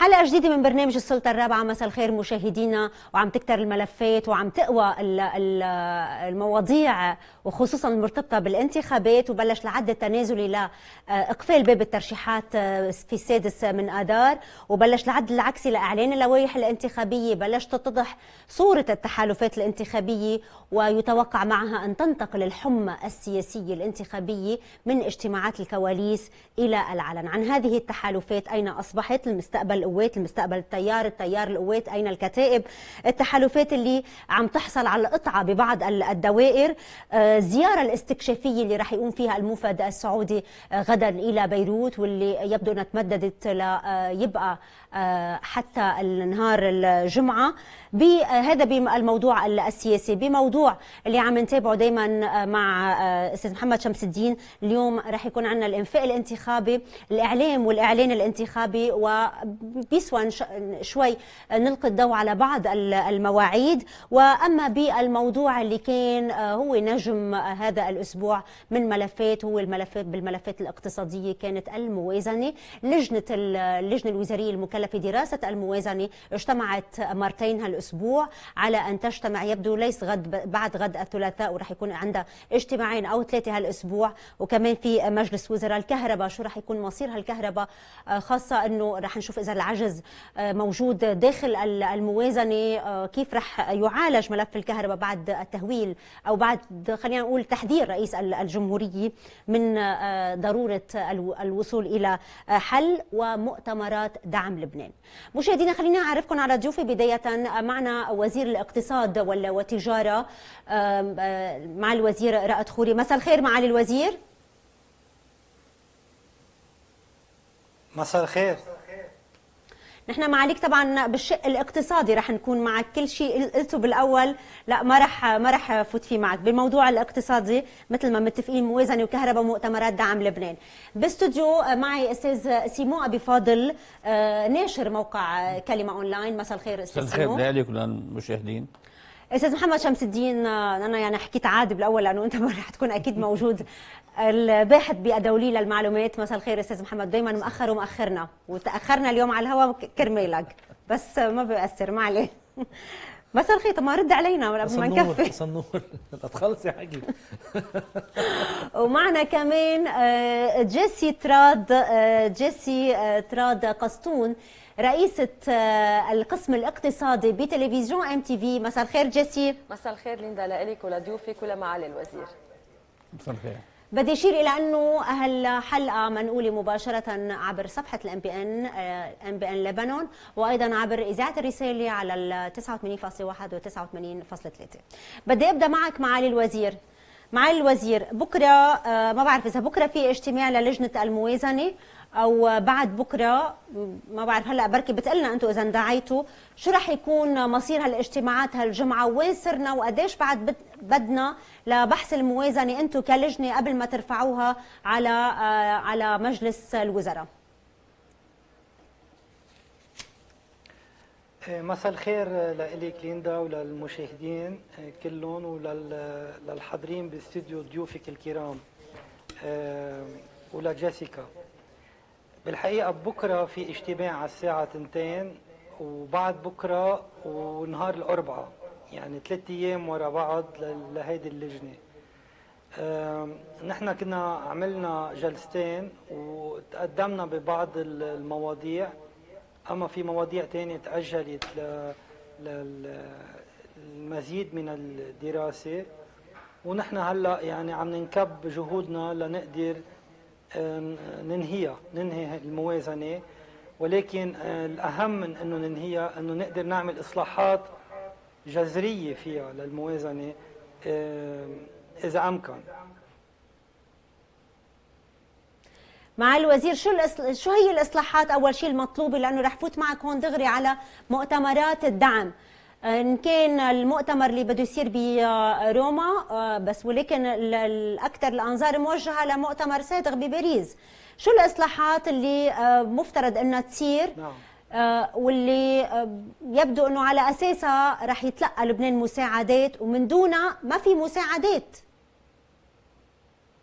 حلقة جديدة من برنامج السلطة الرابعة. مساء الخير مشاهدينا. وعم تكتر الملفات وعم تقوى المواضيع وخصوصا المرتبطة بالانتخابات، وبلش العد التنازلي لإقفال باب الترشيحات في السادس من آذار، وبلش العد العكسي لإعلان اللوائح الانتخابية. بلش تتضح صورة التحالفات الانتخابية، ويتوقع معها أن تنتقل الحمى السياسية الانتخابية من اجتماعات الكواليس إلى العلن. عن هذه التحالفات، أين أصبحت؟ المستقبل القوات، المستقبل التيار القوات، أين الكتائب؟ التحالفات اللي عم تحصل على قطعة ببعض الدوائر. الزيارة الاستكشافية اللي رح يقوم فيها الموفد السعودي غدا إلى بيروت، واللي يبدو أنها تمددت ليبقى حتى النهار الجمعة. هذا بالموضوع السياسي. بموضوع اللي عم نتابعه دائما مع أستاذ محمد شمس الدين، اليوم رح يكون عندنا الإنفاق الانتخابي، الإعلام والإعلان الانتخابي، وبيسوى شوي نلقي الضوء على بعض المواعيد. وأما بالموضوع اللي كان هو نجم هذا الأسبوع من ملفات، هو بالملفات الاقتصادية، كانت الموازنة. اللجنة الوزارية المكلفة دراسة الموازنة اجتمعت مرتين هالأسبوع على أن تجتمع، يبدو ليس بعد غد الثلاثاء، ورح يكون عندها اجتماعين أو ثلاثة هالأسبوع. وكمان في مجلس وزراء الكهرباء، شو رح يكون مصير هالكهرباء، خاصة أنه رح نشوف إذا العجز موجود داخل الموازنة، كيف رح يعالج ملف الكهرباء بعد التهويل أو بعد خلينا نقول تحذير رئيس الجمهورية من ضرورة الوصول إلى حل ومؤتمرات دعم لبنان. مشاهدينا، خليني أعرفكم على ضيوفي. بداية معنا وزير الاقتصاد والتجارة، مع الوزير رائد خوري. مساء الخير معالي الوزير. مساء الخير. نحن معاليك طبعا بالشق الاقتصادي رح نكون معك. كل شيء قلته بالاول لا ما رح فوت فيه معك. بالموضوع الاقتصادي مثل ما متفقين، موازنه وكهرباء ومؤتمرات دعم لبنان. باستوديو معي استاذ سيمو ابي فاضل، ناشر موقع كلمه اونلاين. مساء الخير استاذ سيمو. مساء الخير لك وللمشاهدين. استاذ محمد شمس الدين، انا يعني حكيت عادي بالاول لانه انت رح تكون اكيد موجود، الباحث بأدولي المعلومات. مساء الخير استاذ محمد. دائما مأخر ومأخرنا، وتأخرنا اليوم على الهواء كرمالك، بس ما بيأثر، ما عليه. مساء الخير. طب ما رد علينا قبل ما نكفي. صنور تخلصي حكي. ومعنا كمان جيسي تراد قسطون، رئيسة القسم الاقتصادي بتلفزيون MTV. مساء الخير جيسي. مساء الخير ليندا، لك ولضيوفك ولمعالي الوزير. مساء الخير. بدي أشير إلى أنه هالحلقة منقولة مباشرة عبر صفحة MBN لبنان، وأيضا عبر إذاعة الرسالة على 89.1 و 89.3. بدي أبدأ معك معالي الوزير. معالي الوزير، بكرة ما بعرف إذا بكرة في اجتماع للجنة الموازنة أو بعد بكرة، ما بعرف. هلا بركي بتقلنا أنتم إذا اندعيتوا شو رح يكون مصير هالاجتماعات هالجمعة، وين صرنا، وقديش بعد بدنا لبحث الموازنة أنتم كلجنة قبل ما ترفعوها على مجلس الوزراء. مساء الخير لك ليندا وللمشاهدين كلهم وللحاضرين باستوديو ضيوفك الكرام ولجيسيكا. بالحقيقة بكرة في اجتماع على الساعة 2، وبعد بكرة ونهار الأربعاء، يعني 3 أيام ورا بعض لهيدي اللجنة. نحن كنا عملنا جلستين وتقدمنا ببعض المواضيع، أما في مواضيع تانية تأجلت للمزيد من الدراسة، ونحن هلأ يعني عم ننكب جهودنا لنقدر ننهي الموازنة. ولكن الأهم من أنه ننهيها أنه نقدر نعمل إصلاحات جذرية فيها للموازنة إذا أمكن. مع الوزير، شو هي الإصلاحات أول شيء المطلوبة؟ لأنه رح فوت معك هون دغري على مؤتمرات الدعم، إن كان المؤتمر اللي بده يصير بروما بس، ولكن الأكثر الأنظار موجهة لمؤتمر صادق بباريس. شو الإصلاحات اللي مفترض أنها تصير؟ واللي يبدو أنه على أساسها رح يتلقى لبنان مساعدات، ومن دونها ما في مساعدات؟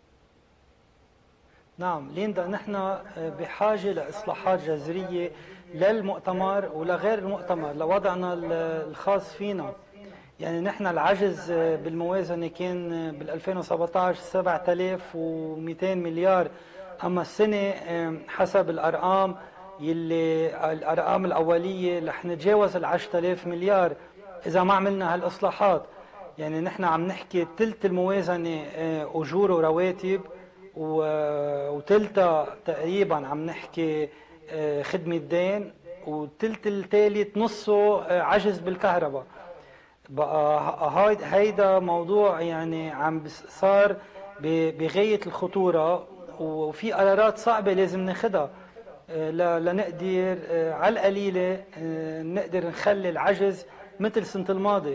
نعم ليندا، نحن بحاجة لإصلاحات جذرية للمؤتمر ولغير المؤتمر لوضعنا الخاص فينا. يعني نحن العجز بالموازنة كان بال 2017 7200 مليار، أما السنة حسب الأرقام الأرقام الأولية رح نتجاوز ال 10000 مليار إذا ما عملنا هالإصلاحات. يعني نحن عم نحكي ثلث الموازنة أجور ورواتب، وثلثها تقريبا عم نحكي خدمة دين، والثلث الثالث نصه عجز بالكهرباء. بقى هيدا موضوع يعني عم صار بغاية الخطورة، وفي قرارات صعبة لازم ناخدها لنقدر على القليلة نقدر نخلي العجز مثل سنة الماضي.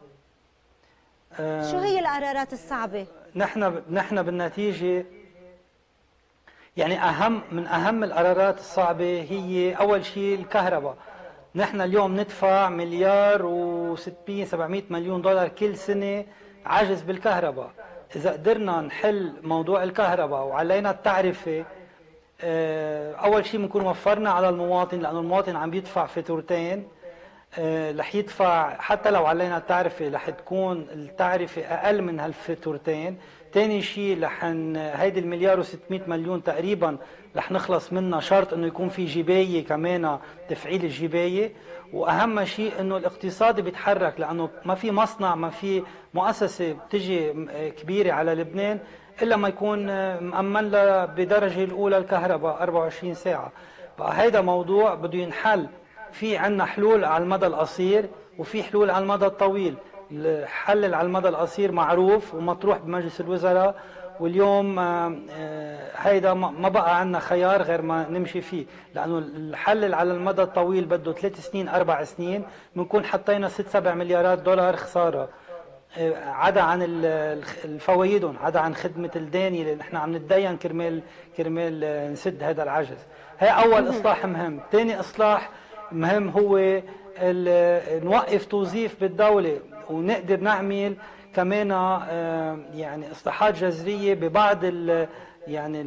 شو هي القرارات الصعبة؟ نحن بالنتيجة يعني من أهم القرارات الصعبة هي أول شيء الكهرباء. نحن اليوم ندفع مليار و600 700 مليون دولار كل سنة عجز بالكهرباء. إذا قدرنا نحل موضوع الكهرباء وعلينا التعرفة، أول شيء بنكون وفرنا على المواطن، لأنه المواطن عم بيدفع فاتورتين. رح يدفع حتى لو علينا التعرفة رح تكون التعرفة أقل من هالفاتورتين. ثاني شيء هيدي المليار و600 مليون تقريبا رح نخلص منها، شرط انه يكون في جباية كمان تفعيل الجباية. واهم شيء انه الاقتصاد بيتحرك، لانه ما في مصنع ما في مؤسسة بتجي كبيرة على لبنان الا ما يكون مأمن لها بدرجة الاولى الكهرباء 24 ساعة. بقى هيدا موضوع بده ينحل. في عنا حلول على المدى القصير وفي حلول على المدى الطويل. الحل على المدى القصير معروف ومطروح بمجلس الوزراء، واليوم هيدا ما بقى عندنا خيار غير ما نمشي فيه، لانه الحل على المدى الطويل بده 3 سنين 4 سنين بنكون حطينا 6 7 مليارات دولار خساره، عدا عن الفوائدهم، عدا عن خدمه الدين اللي نحن عم نتدين كرمال نسد هذا العجز. هي اول اصلاح مهم. ثاني اصلاح مهم هو نوقف توظيف بالدوله، ونقدر نعمل كمان يعني اصلاحات جذريه ببعض يعني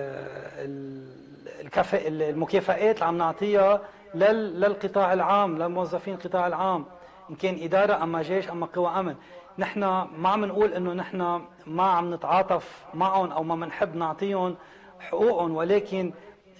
المكافآت اللي عم نعطيها للقطاع العام، للموظفين القطاع العام، ان كان اداره اما جيش اما قوى امن. نحن ما عم نقول انه نحن ما عم نتعاطف معهم او ما بنحب نعطيهم حقوقهم، ولكن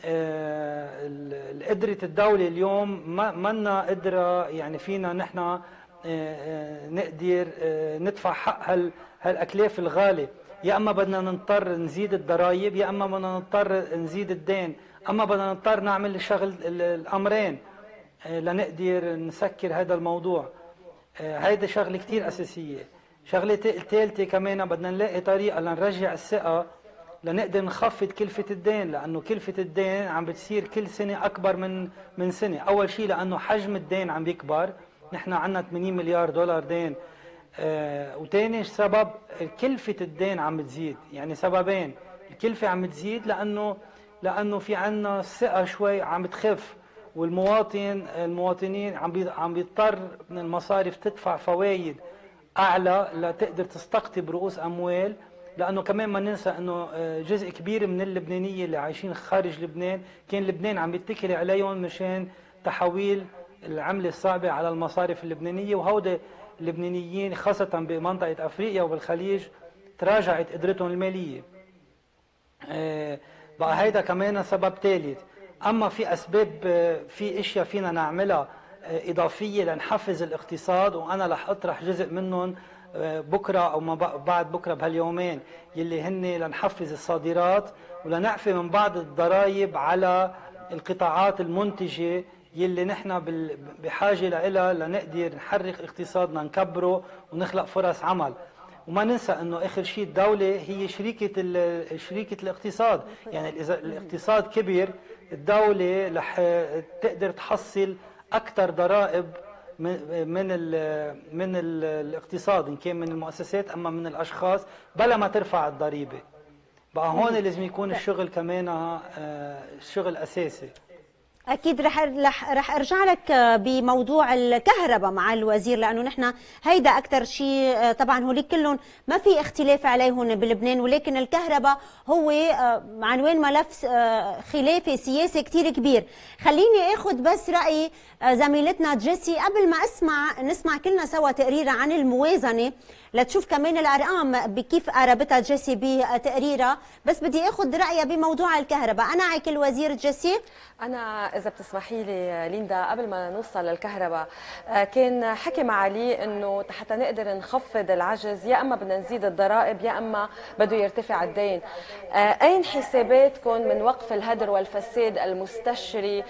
قدرة الدولة اليوم ما لنا قدرة يعني فينا نحن نقدر ندفع حق هالاكلاف الغالية. يا اما بدنا نضطر نزيد الضرائب، يا اما بدنا نضطر نزيد الدين، اما بدنا نضطر نعمل الشغل الامرين لنقدر نسكر هذا الموضوع. هيدا شغله كثير اساسيه. شغله الثالثه كمان بدنا نلاقي طريقه لنرجع الثقه، لنقدر نخفض كلفة الدين، لأنه كلفة الدين عم بتصير كل سنة أكبر من سنة. أول شيء لأنه حجم الدين عم بيكبر، نحن عنا 80 مليار دولار دين. وتاني سبب كلفة الدين عم بتزيد، يعني سببين. الكلفة عم بتزيد لأنه في عنا الثقة شوي عم بتخف، المواطنين عم بيضطر من المصارف تدفع فوائد أعلى لتقدر تستقطب رؤوس أموال. لأنه كمان ما ننسى أنه جزء كبير من اللبنانية اللي عايشين خارج لبنان كان لبنان عم بيتكل عليهم مشان تحويل العملة الصعبة على المصارف اللبنانية، وهودا اللبنانيين خاصة بمنطقة أفريقيا وبالخليج تراجعت قدرتهم المالية. بقى هيدا كمان سبب ثالث. أما في أسباب، في أشياء فينا نعملها إضافية لنحفز الاقتصاد، وأنا رح أطرح جزء منهم بكرة أو ما بعد بكرة بهاليومين، يلي هن لنحفز الصادرات ولنعفي من بعض الضرائب على القطاعات المنتجة يلي نحن بحاجة لها لنقدر نحرك اقتصادنا، نكبره ونخلق فرص عمل. وما ننسى انه اخر شيء الدولة هي شريكة الاقتصاد، يعني اذا الاقتصاد كبر الدولة رح تقدر تحصل اكثر ضرائب من الاقتصاد، ان كان من المؤسسات اما من الاشخاص، بلا ما ترفع الضريبه. بقى هون لازم يكون الشغل كمان شغل اساسي. اكيد رح ارجع لك بموضوع الكهرباء مع الوزير، لانه نحن هيدا اكثر شيء طبعا هوليك كلهم ما في اختلاف عليهم بلبنان، ولكن الكهرباء هو عنوان ملف خلافي سياسي كثير كبير. خليني اخذ بس راي زميلتنا جيسي قبل ما نسمع كلنا سوا تقريرها عن الموازنه لتشوف كمان الارقام بكيف قربتها جيسي بتقريرها، بس بدي اخذ رايها بموضوع الكهرباء. انا عايك الوزير جيسي. أنا إذا بتسمحي لي ليندا قبل ما نوصل للكهرباء كان حكي مع علي إنه حتى نقدر نخفض العجز يا إما بدنا نزيد الضرائب يا إما بده يرتفع الدين. أين حساباتكم من وقف الهدر والفساد المستشري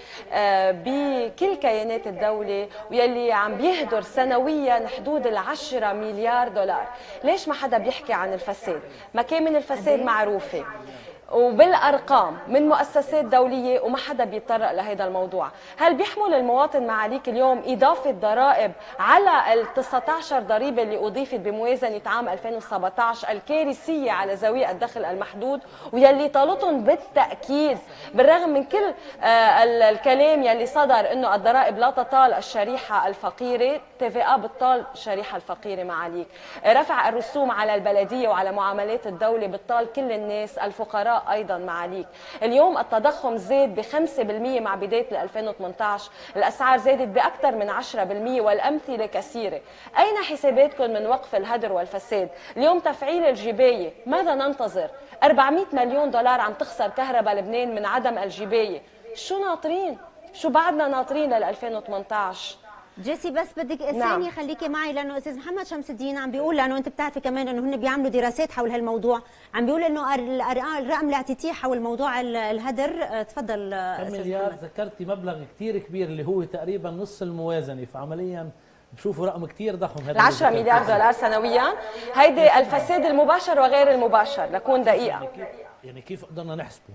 بكل كيانات الدولة واللي عم بيهدر سنويا حدود ال10 مليار دولار؟ ليش ما حدا بيحكي عن الفساد؟ مكامن الفساد معروفة وبالارقام من مؤسسات دوليه وما حدا بيتطرق لهذا الموضوع. هل بيحمل المواطن معاليك اليوم اضافه ضرائب على ال 19 ضريبه اللي اضيفت بموازنه عام 2017 الكارثيه على ذوي الدخل المحدود واللي طالتهم بالتاكيد بالرغم من كل الكلام يلي صدر انه الضرائب لا تطال الشريحه الفقيره، TVA بتطال الشريحه الفقيره معاليك، رفع الرسوم على البلديه وعلى معاملات الدوله بتطال كل الناس الفقراء ايضا معاليك. اليوم التضخم زاد ب 5% مع بدايه 2018، الاسعار زادت باكثر من 10% والامثله كثيره. اين حساباتكم من وقف الهدر والفساد؟ اليوم تفعيل الجبايه، ماذا ننتظر؟ 400 مليون دولار عم تخسر كهرباء لبنان من عدم الجبايه، شو ناطرين؟ شو بعدنا ناطرين لل 2018؟ جيسي بس بدك ثانية خليكي معي، لأنه أستاذ محمد شمس الدين عم بيقول، لأنه أنت بتعرفي كمان أنه هن بيعملوا دراسات حول هالموضوع، عم بيقول أنه الرقم اللي اعطيتيه حول موضوع الهدر. تفضل أستاذ مليار محمد. ذكرتي مبلغ كثير كبير اللي هو تقريبا نص الموازنه، فعمليا بشوفوا رقم كثير ضخم. هذا 10 مليار دولار سنويا، هيدي الفساد المباشر وغير المباشر لكون دقيقة. يعني كيف قدرنا نحسبه؟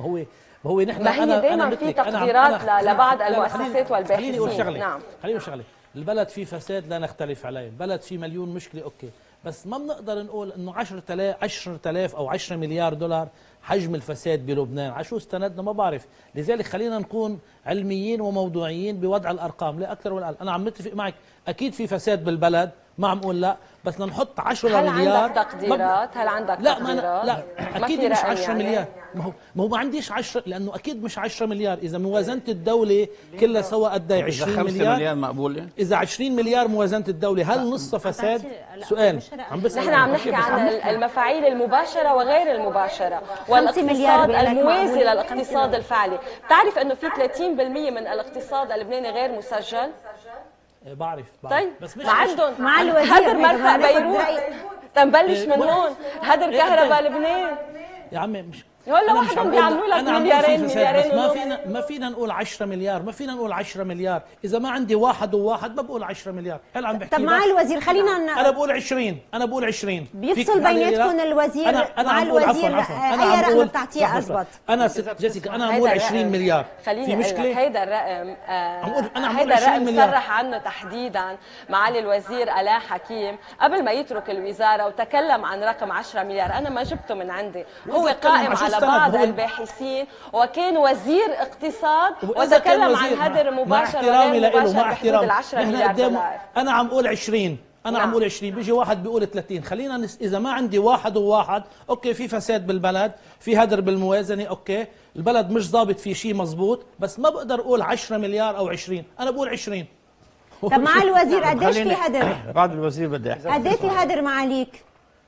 ما هو نحن ما هي دائما في تقديرات لبعض المؤسسات والباحثين. خليني اقول شغله، نعم خليني اقول شغله، البلد فيه فساد لا نختلف عليه، البلد فيه مليون مشكله اوكي، بس ما بنقدر نقول انه 10,000 او 10 مليار دولار حجم الفساد بلبنان. على شو استندنا ما بعرف، لذلك خلينا نكون علميين وموضوعيين بوضع الارقام لا اكثر ولا اقل. انا عم متفق معك اكيد في فساد بالبلد، ما عم اقول لا، بس بدنا نحط 10 مليار. هل عندك تقديرات؟ هل عندك تقديرات؟ لا اكيد مش 10 مليار. ما هو ما عنديش 10، لانه اكيد مش 10 مليار. اذا موازنه الدوله كلها سوا قد ايه؟ 20 مليار. 5 مليار مقبوله؟ اذا 20 مليار موازنه الدوله، هل نصها فساد؟ سؤال عم بسال. نحن عم نحكي عن المفاعيل المباشره وغير المباشره 5 مليار والاقتصاد الموازي للاقتصاد الفعلي. بتعرف انه في 30% من الاقتصاد اللبناني غير مسجل؟ بعرف. طيب بس مش عندهم مع الوزير هدر مرفأ بيروت، تنبلش من هون، هدر كهرباء لبنان. يا عمي مش ولا وحدهم بيعملوا لك مليارين بس ما فينا نقول 10 مليار، ما فينا نقول 10 مليار. اذا ما عندي واحد وواحد ما بقول 10 مليار. هل عم بحكي؟ طب مع الوزير خلينا انا بقول 20. انا بقول 20 بيفصل بيناتكم الوزير. أنا مع الوزير عفوا. اي رقم بتعطيه اضبط؟ انا جيسيكا انا عم بقول 20 مليار. في مشكله؟ هيدا الرقم هيدا الرقم صرح عنه تحديدا معالي الوزير آلاء حكيم قبل ما يترك الوزاره وتكلم عن رقم 10 مليار. انا ما جبته من عندي، هو قائم على بعض الباحثين وكان وزير اقتصاد وتكلم عن هدر مباشر وغير مباشر بحدود 10 مليار دولار. انا عم اقول 20. انا عم اقول 20، بيجي واحد بيقول 30. خلينا اذا ما عندي واحد وواحد اوكي، في فساد بالبلد، في هدر بالموازنه اوكي، البلد مش ضابط فيه شيء مزبوط، بس ما بقدر اقول 10 مليار او 20. انا بقول 20. طب مع الوزير قديش في هدر؟ بعد الوزير بدي احكي. قد ايه في هدر معاليك؟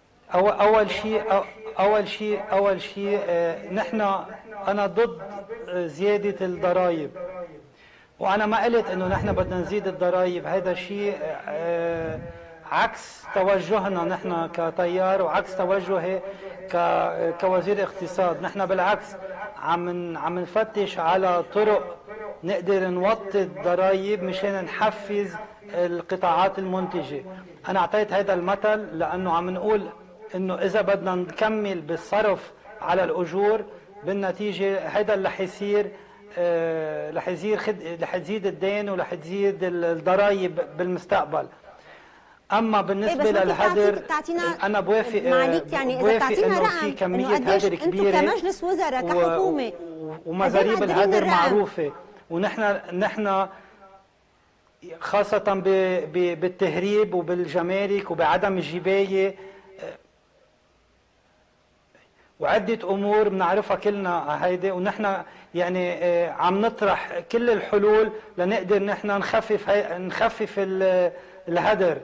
اول شيء انا ضد زياده الضرائب، وانا ما قلت انه نحن بدنا نزيد الضرائب. هذا شيء عكس توجهنا نحن كتيار وعكس توجهي كوزير اقتصاد. نحن بالعكس عم نفتش على طرق نقدر نوطي الضرائب مشان نحفز القطاعات المنتجه. انا اعطيت هذا المثل لانه عم نقول انه اذا بدنا نكمل بالصرف على الاجور بالنتيجه هذا اللي حيصير، رح يزيد الدين ورح تزيد الضرائب بالمستقبل. اما بالنسبه للهدر انا بوافق معاليك، يعني اذا بتعطينا رقم كميه هدر كبيره انتم كمجلس وزراء كحكومه ومزاريب الهدر معروفه، ونحن خاصة بالتهريب وبالجمارك وبعدم الجباية وعدة أمور بنعرفها كلنا هيدي، ونحن يعني عم نطرح كل الحلول لنقدر نحن نخفف الهدر.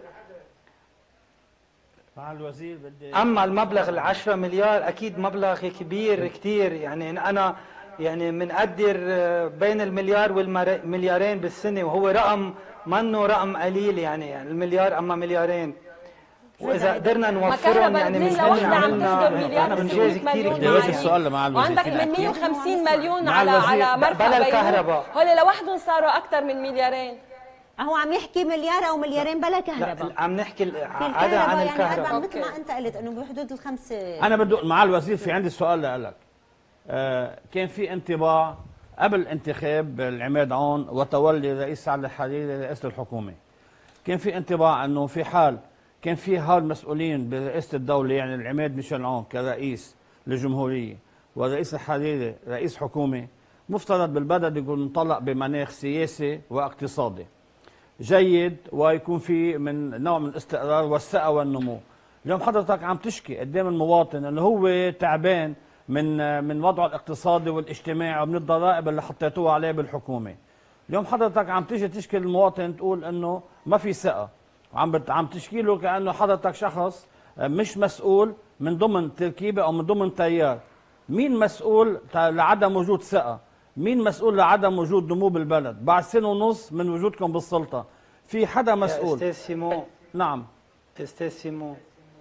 مع الوزير بدي أما المبلغ 10 مليار أكيد مبلغ كبير كتير، يعني أنا يعني منقدر بين المليار والمليارين بالسنة، وهو رقم منه رقم قليل، يعني المليار أما مليارين، وإذا قدرنا نوفرهم يعني لوحدها عم تهدر مليار بنجازي كثير. بدي اوجه السؤال مع الوزير. وعندك من 150 مليون مع على مرفأ بلا بيروت، الكهرباء. هول لوحدهم صاروا أكثر من مليارين. هو عم يحكي مليار او مليارين بلا كهرباء. لا عم نحكي في عدا عن يعني الكهرباء. مثل ما انت قلت انه بحدود الخمسه. انا بدي مع الوزير في عندي سؤال لك. كان في انطباع قبل انتخاب العماد عون وتولي الرئيس سعد الحريري رئاسة الحكومة، كان في انطباع انه في حال كان في هالمسؤولين برئاسة الدولة، يعني العماد ميشيل عون كرئيس للجمهورية والرئيس الحريري رئيس حكومة، مفترض بالبلد يكون انطلق بمناخ سياسي واقتصادي جيد ويكون في من نوع من الاستقرار والثقة والنمو. اليوم حضرتك عم تشكي قدام المواطن انه هو تعبان من وضعه الاقتصادي والاجتماعي ومن الضرائب اللي حطيتوها عليه بالحكومة. اليوم حضرتك عم تيجي تشكي للمواطن تقول انه ما في ثقة، عم تشكي له كأنه حضرتك شخص مش مسؤول من ضمن تركيبة او من ضمن تيار. مين مسؤول لعدم وجود ثقة؟ مين مسؤول لعدم وجود نمو بالبلد؟ بعد سنة ونص من وجودكم بالسلطة في حدا مسؤول؟ يا أستاذ سيمون، نعم أستاذ سيمون،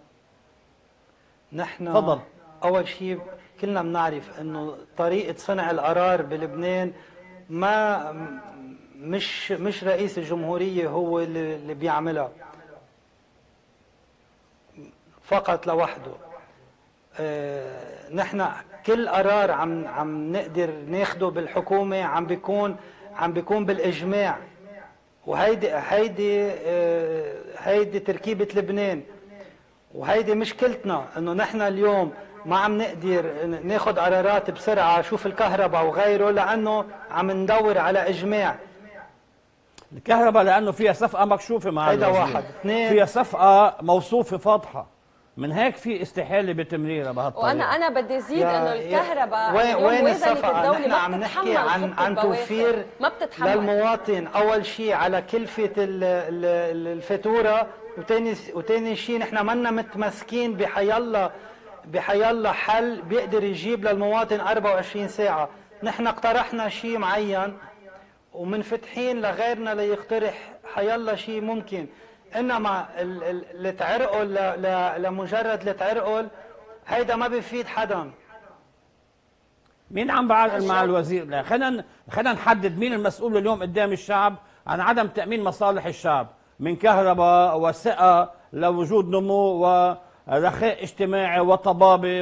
نحن تفضل. أول شيء كلنا بنعرف إنه طريقة صنع القرار بلبنان ما مش رئيس الجمهورية هو اللي بيعملها فقط لوحده. نحن كل قرار عم نقدر ناخده بالحكومة عم بيكون بالإجماع، هيدي تركيبة لبنان، وهيدي مشكلتنا انه نحن اليوم ما عم نقدر ناخذ قرارات بسرعة، شوف الكهرباء وغيره، لأنه عم ندور على إجماع. الكهرباء لأنه فيها صفقة مكشوفة مع هيدا الوزير. واحد. اثنين، فيها صفقة موصوفة فاضحة، من هيك في استحالة بتمريرها بهالطريقة. وانا بدي زيد انه الكهرباء وين الصفقة؟ نحن عم نحكي عن توفير ما بتتحمل للمواطن اول شيء على كلفة الفاتورة، وثاني شيء نحن منا متمسكين بحيالله حل بيقدر يجيب للمواطن 24 ساعة. نحن اقترحنا شيء معين ومنفتحين لغيرنا ليقترح حيالله شيء ممكن، انما التعرقل لمجرد التعرقل هيدا ما بيفيد حدا. مين عم بعرقل مع الوزير؟ لا، خلينا نحدد مين المسؤول اليوم قدام الشعب عن عدم تأمين مصالح الشعب من كهرباء وثقة لوجود نمو ورخاء اجتماعي وطبابة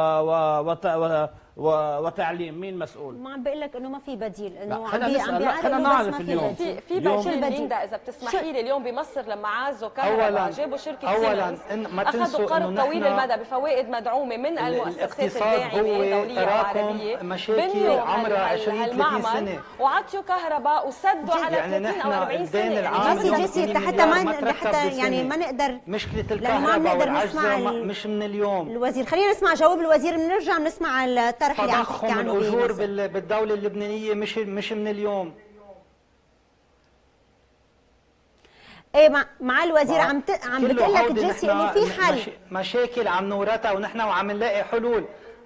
وتعليم. مين مسؤول؟ ما عم بقول لك انه ما في بديل، انه خلينا عم نعرف في اليوم. بديل. في بديل ليندا اذا بتسمحي لي. اليوم بمصر لما عازوا كهرباء جابوا شركه اولا سيمنز، ما تنسوا اخذوا قرض طويل المدى بفوائد مدعومه من المؤسسات الداعمه دوليه وعربيه، مشاكل عمرها 20 30 سنه وعطوا كهرباء وسدوا على يعني 30 او 40 سنه. جيسي حتى يعني ما نقدر، مشكله الكهرباء والعجزه مش من اليوم. الوزير خلينا نسمع جواب الوزير، بنرجع بنسمع الطرح اللي عم تحكي عنه. الأجور بالدولة اللبنانية مش من اليوم. ايه مع الوزير عم بتقول لك جيسي انه في حل. مشاكل عم نورثها ونحن وعم نلاقي حلول.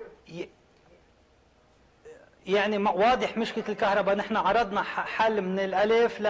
يعني واضح مشكلة الكهرباء، نحن عرضنا حل من الألف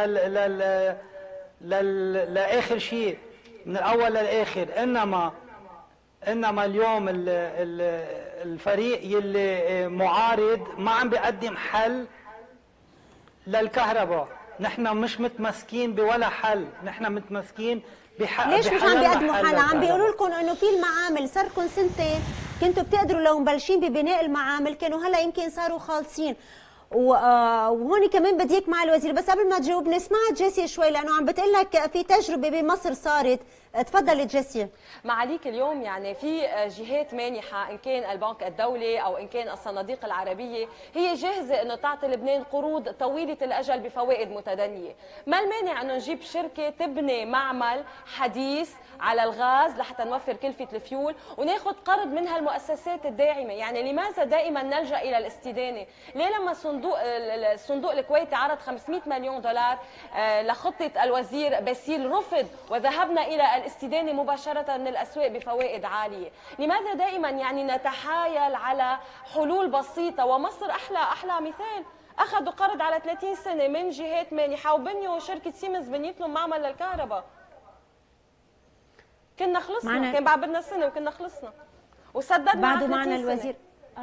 لآخر شيء، من الأول للآخر. إنما اليوم الفريق يلي معارض ما عم بيقدم حل للكهرباء. نحن مش متمسكين بولا حل، نحن متمسكين ليش مش عم بيقدموا حل؟ عم بيقولوا لكم انه في المعامل صار لكم سنتين كنتوا بتقدروا لو مبلشين ببناء المعامل كانوا هلا يمكن صاروا خالصين. وهون كمان بديك مع الوزير، بس قبل ما تجاوب نسمع جيسي شوي، لانه عم بتقول لك في تجربه بمصر صارت تفضلي جيسي. معاليك اليوم يعني في جهات مانحه ان كان البنك الدولي او ان كان الصناديق العربيه هي جاهزه انه تعطي لبنان قروض طويله الاجل بفوائد متدنيه، ما المانع انه نجيب شركه تبني معمل حديث على الغاز لحتى نوفر كلفه الفيول وناخذ قرض منها المؤسسات الداعمه، يعني لماذا دائما نلجا الى الاستدانه؟ ليه لما الصندوق الكويتي عرض 500 مليون دولار لخطه الوزير باسيل رفض وذهبنا الى الاستدانه مباشره من الاسواق بفوائد عاليه؟ لماذا دائما يعني نتحايل على حلول بسيطه؟ ومصر احلى مثال، اخذوا قرض على 30 سنه من جهات مانحه وبنيوا شركه سيمنز بنيت لهم معمل للكهرباء. كنا خلصنا، كان بعد بدنا سنه وكنا خلصنا وسددنا بعده معنا الوزير.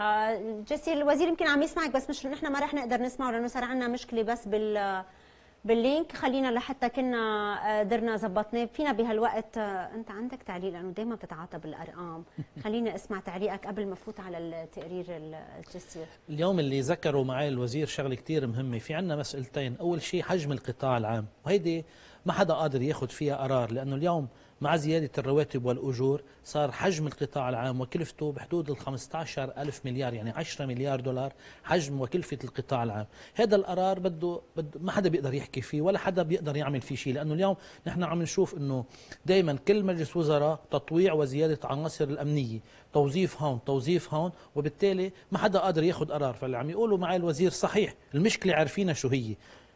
جيسي الوزير يمكن عم يسمعك بس مش نحن ما رح نقدر نسمعه لانه صار عندنا مشكله بس باللينك. خلينا لحتى كنا قدرنا زبطناه فينا بهالوقت. انت عندك تعليق لانه دائما بتتعاطى بالارقام. خليني اسمع تعليقك قبل ما افوت على التقرير الجيسي. اليوم اللي ذكروا معي الوزير شغله كثير مهمه، في عندنا مسألتين، اول شيء حجم القطاع العام، وهيدي ما حدا قادر ياخذ فيها قرار، لانه اليوم مع زيادة الرواتب والأجور صار حجم القطاع العام وكلفته بحدود ال 15,000 مليار، يعني 10 مليار دولار حجم وكلفة القطاع العام. هذا القرار بده ما حدا بيقدر يحكي فيه ولا حدا بيقدر يعمل فيه شيء، لأنه اليوم نحن عم نشوف أنه دائما كل مجلس وزراء تطويع وزيادة عناصر الأمنية، توظيف هون توظيف هون، وبالتالي ما حدا قادر ياخذ قرار. فاللي عم يقولوا معي الوزير صحيح، المشكلة عارفينها شو هي،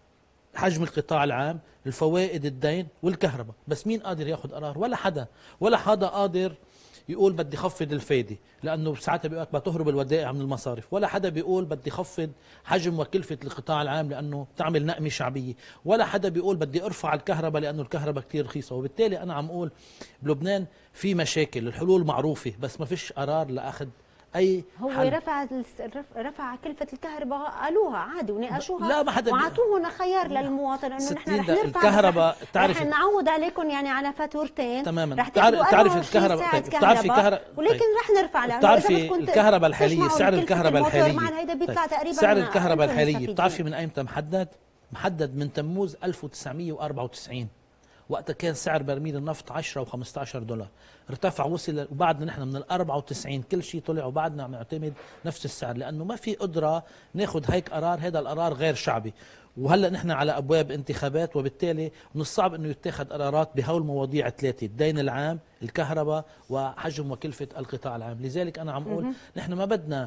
حجم القطاع العام، الفوائد، الدين والكهرباء، بس مين قادر ياخذ قرار؟ ولا حدا قادر يقول بدي خفض الفايده، لانه ساعتها بيقول لك بتهرب الودائع من المصارف، ولا حدا بيقول بدي خفض حجم وكلفه القطاع العام لانه تعمل نقمه شعبيه، ولا حدا بيقول بدي ارفع الكهرباء لانه الكهرباء كثير رخيصه. وبالتالي انا عم اقول بلبنان في مشاكل، الحلول معروفه بس ما فيش قرار لاخذ اي هو حل. رفع كلفة الكهرباء، قالوها عادي وناقشوها، لا ما حدا وعطوهم خيار للمواطن انه نحن رح نرفع الكهرباء، رح نعوض عليكم يعني على فاتورتين تماما. رح تعرف الكهرباء، طيب بتعرفي الكهرباء، ولكن رح نرفع لانه بتعرفي الكهرباء الحاليه، سعر الكهرباء الحاليه هيدا بيطلع تقريبا سعر الكهرباء الحاليه بتعرفي من ايمتى محدد من تموز 1994 وقتها كان سعر برميل النفط 10 و15 دولار، ارتفع وصل، وبعدنا نحن من ال 94 كل شيء طلع وبعدنا عم نعتمد نفس السعر، لانه ما في قدره ناخذ هيك قرار، هذا القرار غير شعبي. وهلا نحن على ابواب انتخابات، وبالتالي من الصعب انه يتخذ قرارات بهول المواضيع الثلاثه، الدين العام، الكهرباء، وحجم وكلفه القطاع العام. لذلك انا عم اقول نحن ما بدنا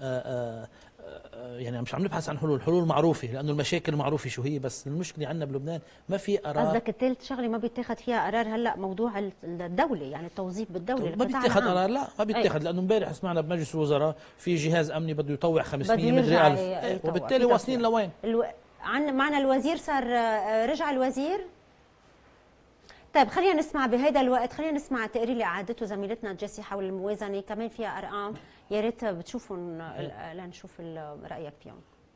يعني مش عم نبحث عن حلول معروفه، لانه المشاكل معروفه شو هي، بس المشكله عندنا بلبنان ما في قرار. قصدك الثالث شغله ما بيتاخذ فيها قرار هلا موضوع الدوله، يعني التوظيف بالدوله ما بيتاخذ قرار، لا ما بيتاخذ، لانه امبارح سمعنا بمجلس الوزراء في جهاز امني بده يطوع 500 مدري ألف، وبالتالي واصلين لوين؟ معنا الوزير صار رجع الوزير. طيب خلينا نسمع بهيدا الوقت، خلينا نسمع التقرير اللي اعدته زميلتنا جيسي حول الموازنه، كمان فيها ارقام يا ريت بتشوفهم لنشوف رايك فيهم.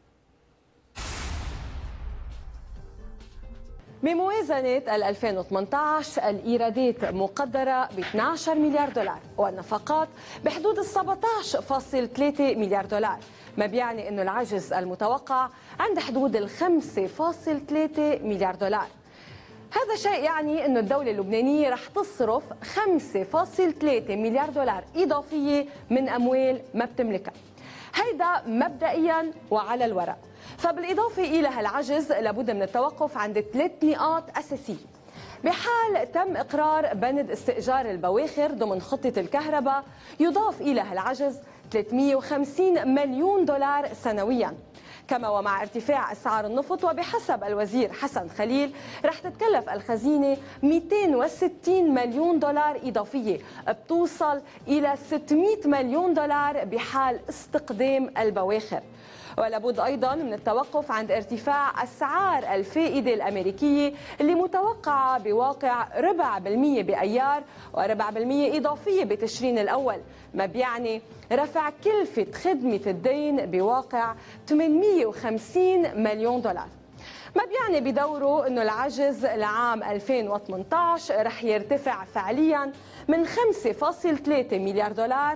بموازنة 2018 الإيرادات مقدرة ب 12 مليار دولار والنفقات بحدود 17.3 مليار دولار، ما بيعني أنه العجز المتوقع عند حدود 5.3 مليار دولار. هذا شيء يعني أن الدولة اللبنانية رح تصرف 5.3 مليار دولار إضافية من أموال ما بتملكها. هيدا مبدئيا وعلى الورق. فبالإضافة إلى هالعجز لابد من التوقف عند 3 نقاط أساسية. بحال تم إقرار بند استئجار البواخر ضمن خطة الكهرباء يضاف إلى هالعجز 350 مليون دولار سنوياً. كما ومع ارتفاع أسعار النفط، وبحسب الوزير حسن خليل رح تتكلف الخزينة 260 مليون دولار إضافية، بتوصل إلى 600 مليون دولار بحال استقدام البواخر. ولابد أيضا من التوقف عند ارتفاع أسعار الفائدة الأمريكية اللي متوقعة بواقع 4% بأيار و4% إضافية بتشرين الأول، ما بيعني رفع كلفة خدمة الدين بواقع 850 مليون دولار. ما بيعني بدوره أنه العجز لعام 2018 رح يرتفع فعليا من 5.3 مليار دولار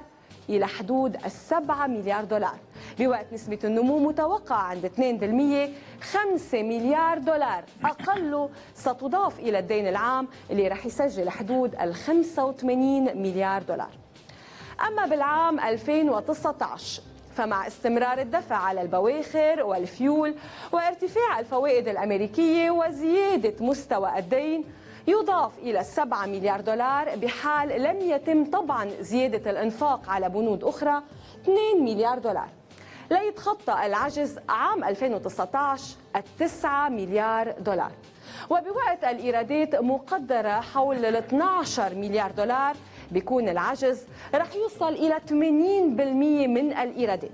إلى حدود 7 مليار دولار، بوقت نسبة النمو متوقعة عند 2%. 5 مليار دولار أقل ستضاف إلى الدين العام اللي رح يسجل حدود 85 مليار دولار. أما بالعام 2019 فمع استمرار الدفع على البواخر والفيول وارتفاع الفوائد الأمريكية وزيادة مستوى الدين، يضاف إلى 7 مليار دولار بحال لم يتم طبعا زيادة الإنفاق على بنود أخرى 2 مليار دولار، ليتخطى العجز عام 2019 9 مليار دولار. وبوقت الإيرادات مقدرة حول 12 مليار دولار، بيكون العجز رح يوصل إلى 80% من الإيرادات.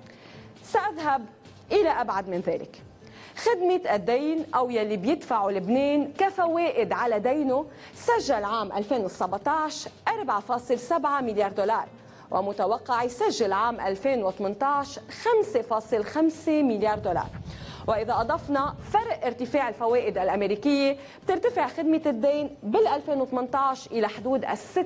سأذهب إلى أبعد من ذلك. خدمة الدين أو يلي بيدفعوا لبنان كفوائد على دينه سجل عام 2017 4.7 مليار دولار، ومتوقع يسجل عام 2018 5.5 مليار دولار. وإذا أضفنا فرق ارتفاع الفوائد الأمريكية، بترتفع خدمة الدين بال 2018 إلى حدود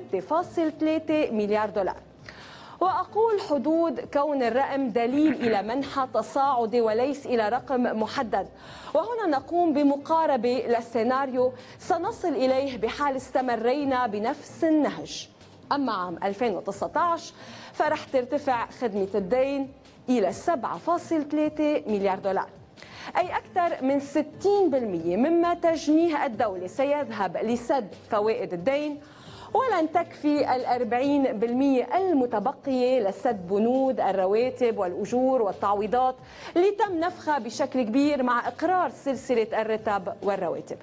6.3 مليار دولار. وأقول حدود كون الرقم دليل إلى منحى تصاعدي وليس إلى رقم محدد، وهنا نقوم بمقاربة للسيناريو سنصل إليه بحال استمرينا بنفس النهج. أما عام 2019 فرح ترتفع خدمة الدين إلى 7.3 مليار دولار، أي أكثر من 60% مما تجنيه الدولة سيذهب لسد فوائد الدين، ولن تكفي 40% المتبقية لسد بنود الرواتب والأجور والتعويضات اللي تم نفخها بشكل كبير مع إقرار سلسلة الرتب والرواتب.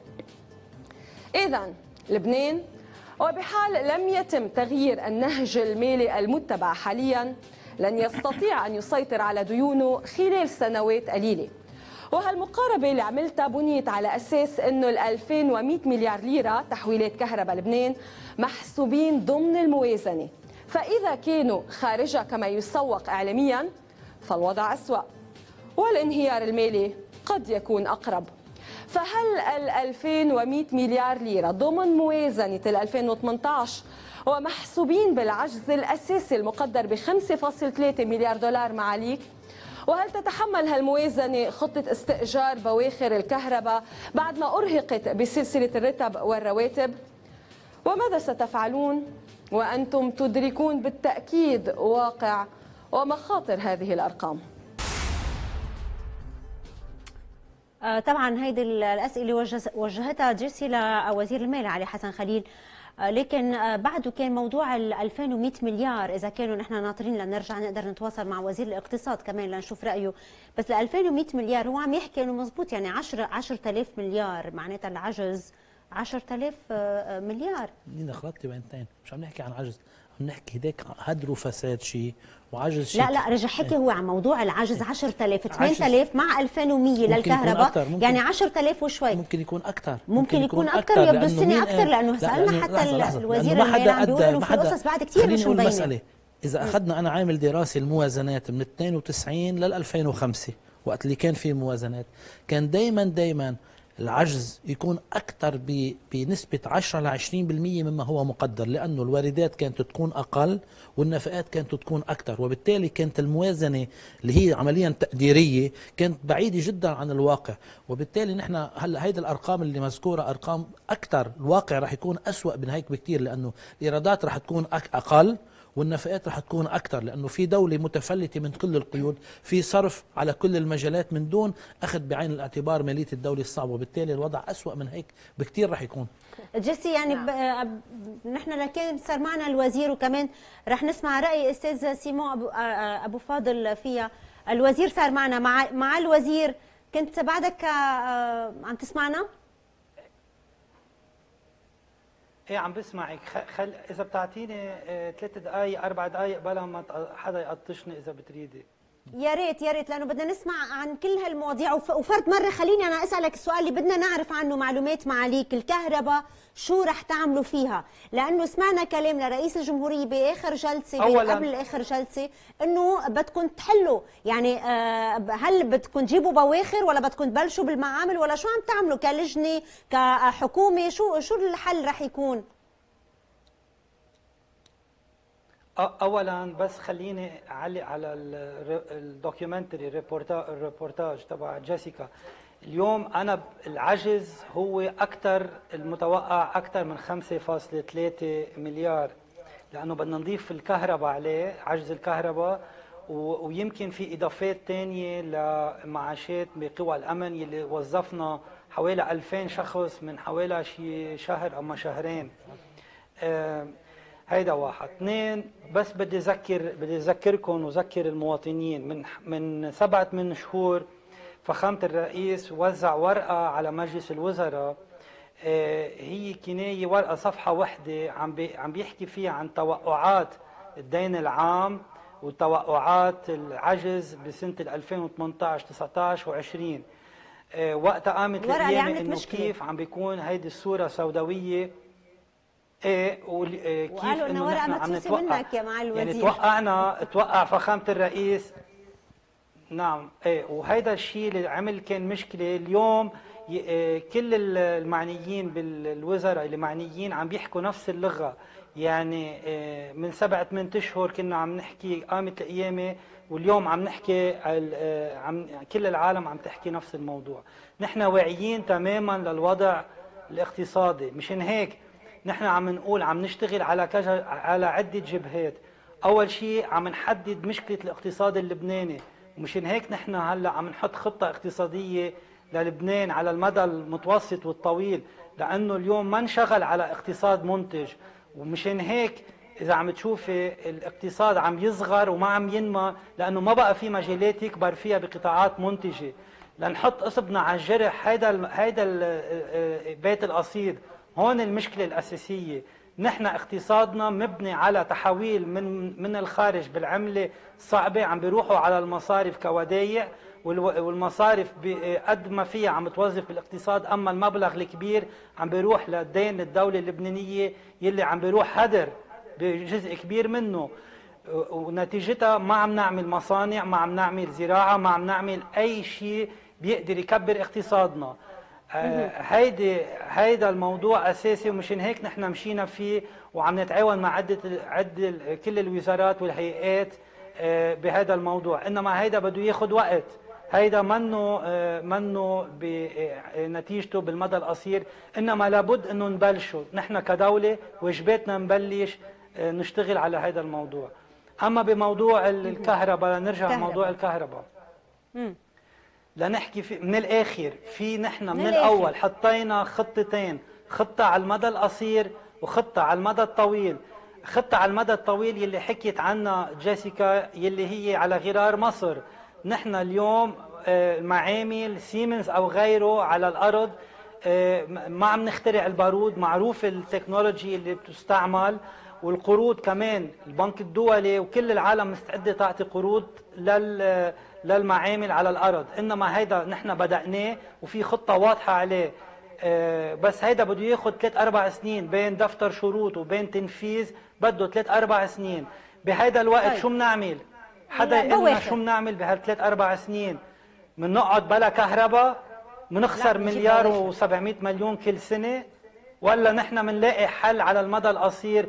إذن لبنان وبحال لم يتم تغيير النهج المالي المتبع حاليا لن يستطيع أن يسيطر على ديونه خلال سنوات قليلة. وهالمقاربة اللي عملتها بنيت على أساس أنه 2100 مليار ليرة تحويلات كهرباء لبنان محسوبين ضمن الموازنة، فإذا كانوا خارجها كما يسوق إعلاميا فالوضع أسوأ والانهيار المالي قد يكون أقرب. فهل 2100 مليار ليرة ضمن موازنة 2018 ومحسوبين بالعجز الأساسي المقدر ب 5.3 مليار دولار معاليك؟ وهل تتحمل هالموازنة خطة استئجار بواخر الكهرباء بعد ما أرهقت بسلسلة الرتب والرواتب؟ وماذا ستفعلون وأنتم تدركون بالتأكيد واقع ومخاطر هذه الأرقام؟ طبعا هيدي الأسئلة وجهتها جيسي لوزير المال علي حسن خليل، لكن بعده كان موضوع ال 2100 مليار، اذا كانوا نحن ناطرين لنرجع نقدر نتواصل مع وزير الاقتصاد كمان لنشوف رايه. بس ال 2100 مليار هو عم يحكي انه مزبوط، يعني 10000 مليار معناتها العجز 10000 مليار. لينا خلطتي بين اثنين، مش عم نحكي عن عجز، عم نحكي هداك هدر وفساد شيء وعجز شيء. لا رجع حكي هو عن موضوع العجز 10000 8000 مع 2100 للكهرباء، يعني 10000 وشوي. ممكن يكون اكثر، ممكن يكون اكثر، يبدو السنه اكثر، لانه سالنا حتى الوزير المالي عم بيقول انه في قصص بعد كثير مش مبينه. اذا اخذنا انا عامل دراسه الموازنات من 92 لل 2005 وقت اللي كان في موازنات، كان دائما العجز يكون أكثر بنسبة 10 ل 20% مما هو مقدر، لأنه الواردات كانت تكون أقل والنفقات كانت تكون أكثر، وبالتالي كانت الموازنة اللي هي عمليا تقديرية كانت بعيدة جدا عن الواقع. وبالتالي نحن هلا هيدي الأرقام اللي مذكورة أرقام أكثر، الواقع رح يكون أسوأ من هيك بكثير، لأنه الإيرادات رح تكون أقل والنفقات رح تكون أكثر، لأنه في دولة متفلتة من كل القيود، في صرف على كل المجالات من دون أخذ بعين الاعتبار مالية الدولة الصعبة، وبالتالي الوضع أسوأ من هيك بكثير رح يكون. جيسي يعني نحن لكن صار معنا الوزير وكمان رح نسمع رأي أستاذ سيمون أبو فاضل فيها. الوزير صار معنا، مع الوزير كنت بعدك عم تسمعنا؟ ايه عم بسمعك. اذا بتعطيني 3 دقائق 4 دقائق بلا ما حدا يقطشني اذا بتريدي. يا ريت لانه بدنا نسمع عن كل هالمواضيع. وفرد مره خليني انا اسالك السؤال اللي بدنا نعرف عنه معلومات معاليك. الكهرباء شو رح تعملوا فيها؟ لانه سمعنا كلام لرئيس الجمهوريه باخر جلسه قبل اخر جلسه انه بدكم تحلوا، يعني هل بدكم تجيبوا بواخر ولا بدكم تبلشوا بالمعامل ولا شو عم تعملوا كلجنه كحكومه؟ شو الحل رح يكون؟ اولا بس خليني اعلق على الدوكيومنتري الريبورتاج تبع جيسيكا. اليوم انا العجز هو اكثر المتوقع اكثر من 5.3 مليار، لانه بدنا نضيف الكهرباء عليه، عجز الكهرباء، ويمكن في اضافات ثانيه لمعاشات بقوى الامن يلي وظفنا حوالي 2000 شخص من حوالي شي شهر او شهرين. هيدا واحد. اثنين، بس بدي اذكركم وذكر المواطنين، من 7 شهور فخامة الرئيس وزع ورقة على مجلس الوزراء، هي كناية ورقة صفحة واحدة عم بيحكي فيها عن توقعات الدين العام وتوقعات العجز بسنة 2018 19 و20. وقتها قامت القيامة انه كيف عم بيكون هيدي الصورة سوداوية. كيف انه ورقة عم نتوقع منك يا معالي الوزير، يعني توقع فخامة الرئيس. نعم وهيدا الشيء اللي عمل كان مشكلة. اليوم كل المعنيين بالوزراء اللي معنيين عم بيحكوا نفس اللغة، يعني من 7-8 أشهر كنا عم نحكي قامت القيامة، واليوم عم نحكي كل العالم عم تحكي نفس الموضوع. نحن واعيين تماما للوضع الاقتصادي، مشان هيك نحن عم نقول عم نشتغل على عدة جبهات. أول شيء عم نحدد مشكلة الاقتصاد اللبناني، ومشان هيك نحن هلا عم نحط خطة اقتصادية للبنان على المدى المتوسط والطويل، لأنه اليوم ما انشغل على اقتصاد منتج. ومشان هيك إذا عم تشوفي الاقتصاد عم يصغر وما عم ينمى، لأنه ما بقى في مجالات يكبر فيها بقطاعات منتجة. لنحط قصبنا على الجرح، هيدا بيت القصيد. هون المشكلة الأساسية. نحن اقتصادنا مبني على تحويل من الخارج بالعملة صعبة، عم بيروحوا على المصارف كودايع، والمصارف قد ما فيها عم توظف بالاقتصاد، اما المبلغ الكبير عم بيروح للدين الدولة اللبنانية يلي عم بيروح هدر بجزء كبير منه، ونتيجتها ما عم نعمل مصانع، ما عم نعمل زراعة، ما عم نعمل اي شيء بيقدر يكبر اقتصادنا. هيدا الموضوع اساسي، ومشان هيك نحن مشينا فيه وعم نتعاون مع كل الوزارات والهيئات بهذا الموضوع. انما هيدا بده ياخذ وقت، هيدا منه بنتيجته بالمدى القصير، انما لابد انه نبلشه. نحن كدوله واجباتنا نبلش نشتغل على هذا الموضوع. اما بموضوع الكهرباء، نرجع لموضوع الكهرباء لنحكي من الاخر. نحن من الاول حطينا خطتين، خطه على المدى القصير وخطه على المدى الطويل. خطه على المدى الطويل يلي حكيت عنها جيسيكا، يلي هي على غرار مصر. نحن اليوم معامل سيمنز او غيره على الارض، ما عم نخترع البارود، معروف التكنولوجي اللي بتستعمل، والقروض كمان البنك الدولي وكل العالم مستعده تعطي قروض للمعامل على الارض. انما هيدا نحن بدأناه وفي خطه واضحه عليه، بس هيدا بده ياخذ 3-4 سنين بين دفتر شروط وبين تنفيذ، بده 3-4 سنين. بهيدا الوقت شو بنعمل؟ حدا يقول لنا شو بنعمل بهال3-4 سنين؟ بنقعد بلا كهرباء، بنخسر 1.7 مليار كل سنه، ولا نحن بنلاقي حل على المدى القصير